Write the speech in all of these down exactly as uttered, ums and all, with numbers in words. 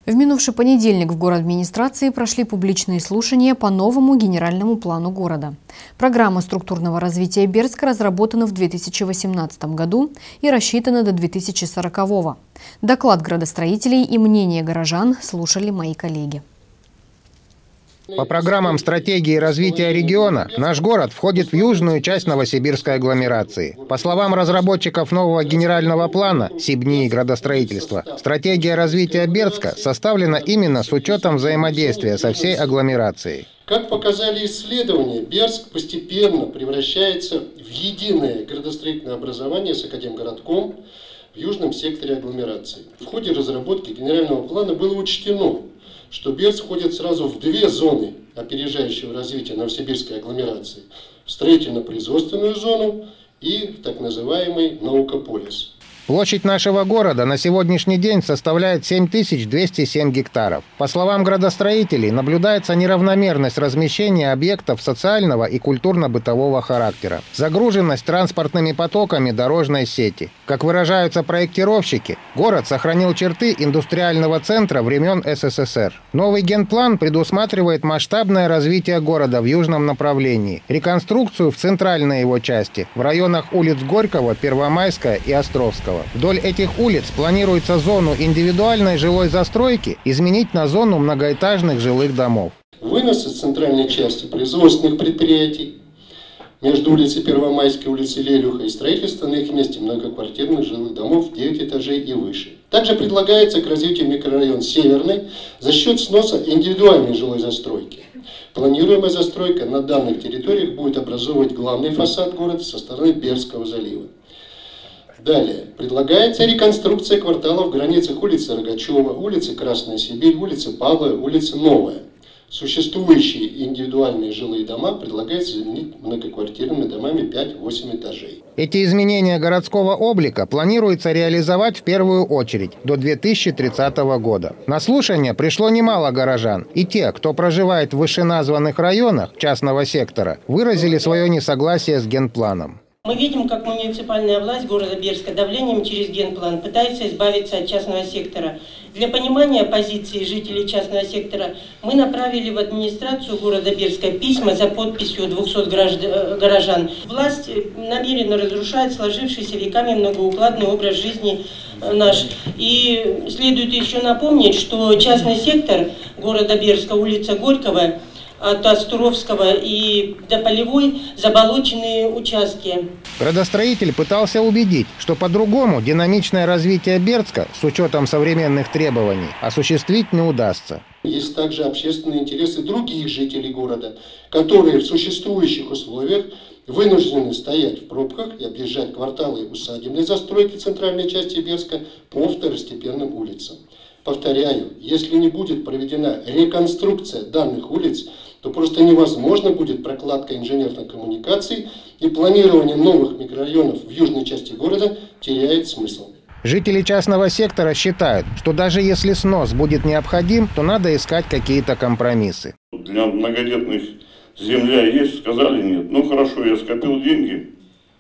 В минувший понедельник в город-администрации прошли публичные слушания по новому генеральному плану города. Программа структурного развития Бердска разработана в две тысячи восемнадцатом году и рассчитана до две тысячи сорокового. Доклад градостроителей и мнение горожан слушали мои коллеги. По программам стратегии развития региона наш город входит в южную часть новосибирской агломерации. По словам разработчиков нового генерального плана СибНИИ и градостроительства, стратегия развития Бердска составлена именно с учетом взаимодействия со всей агломерацией. Как показали исследования, Бердск постепенно превращается в единое градостроительное образование с Академгородком в южном секторе агломерации. В ходе разработки генерального плана было учтено, что Бердск входит сразу в две зоны опережающего развития новосибирской агломерации. В строительно-производственную зону и в так называемый наукополис. Площадь нашего города на сегодняшний день составляет семь тысяч двести семь гектаров. По словам градостроителей, наблюдается неравномерность размещения объектов социального и культурно-бытового характера, загруженность транспортными потоками дорожной сети. Как выражаются проектировщики, город сохранил черты индустриального центра времен СССР. Новый генплан предусматривает масштабное развитие города в южном направлении, реконструкцию в центральной его части, в районах улиц Горького, Первомайская и Островского. Вдоль этих улиц планируется зону индивидуальной жилой застройки изменить на зону многоэтажных жилых домов. Вынос из центральной части производственных предприятий между улицей Первомайской и улицей Лелюха и строительство на их месте многоквартирных жилых домов девять этажей и выше. Также предлагается к развитию микрорайон Северный за счет сноса индивидуальной жилой застройки. Планируемая застройка на данных территориях будет образовывать главный фасад города со стороны Бердского залива. Далее. Предлагается реконструкция кварталов в границах улицы Рогачева, улицы Красная Сибирь, улицы Павлова, улицы Новая. Существующие индивидуальные жилые дома предлагается заменить многоквартирными домами пять-восемь этажей. Эти изменения городского облика планируется реализовать в первую очередь до две тысячи тридцатого года. На слушание пришло немало горожан, и те, кто проживает в вышеназванных районах частного сектора, выразили свое несогласие с генпланом. Мы видим, как муниципальная власть города Бердска давлением через генплан пытается избавиться от частного сектора. Для понимания позиции жителей частного сектора мы направили в администрацию города Бердска письма за подписью двухсот горожан. Власть намеренно разрушает сложившийся веками многоукладный образ жизни наш. И следует еще напомнить, что частный сектор города Бердска, улица Горького, от Островского и до Полевой заболоченные участки. Градостроитель пытался убедить, что по-другому динамичное развитие Бердска с учетом современных требований осуществить не удастся. Есть также общественные интересы других жителей города, которые в существующих условиях вынуждены стоять в пробках и объезжать кварталы усадебной застройки центральной части Бердска по второстепенным улицам. Повторяю, если не будет проведена реконструкция данных улиц, то просто невозможно будет прокладка инженерных коммуникаций, и планирование новых микрорайонов в южной части города теряет смысл. Жители частного сектора считают, что даже если снос будет необходим, то надо искать какие-то компромиссы. Для многодетных земля есть, сказали нет. Ну хорошо, я скопил деньги,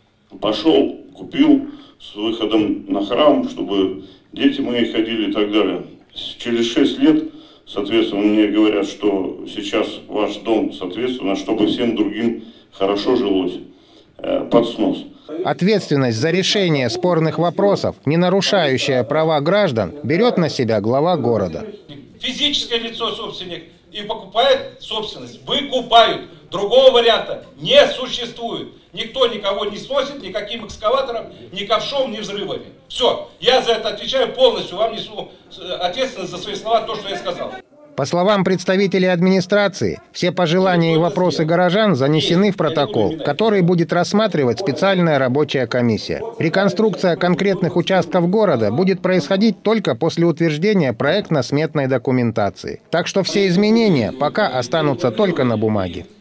пошел, купил с выходом на храм, чтобы дети мои ходили и так далее. Через шесть лет, соответственно, мне говорят, что сейчас ваш дом, соответственно, чтобы всем другим хорошо жилось, э, под снос. Ответственность за решение спорных вопросов, не нарушающая права граждан, берет на себя глава города. Физическое лицо собственник и покупает собственность, выкупают. Другого варианта не существует. Никто никого не сносит никаким экскаватором, ни ковшом, ни взрывами. Все, я за это отвечаю полностью, вам несу ответственность за свои слова, то, что я сказал. По словам представителей администрации, все пожелания и вопросы горожан занесены в протокол, который будет рассматривать специальная рабочая комиссия. Реконструкция конкретных участков города будет происходить только после утверждения проектно-сметной документации. Так что все изменения пока останутся только на бумаге.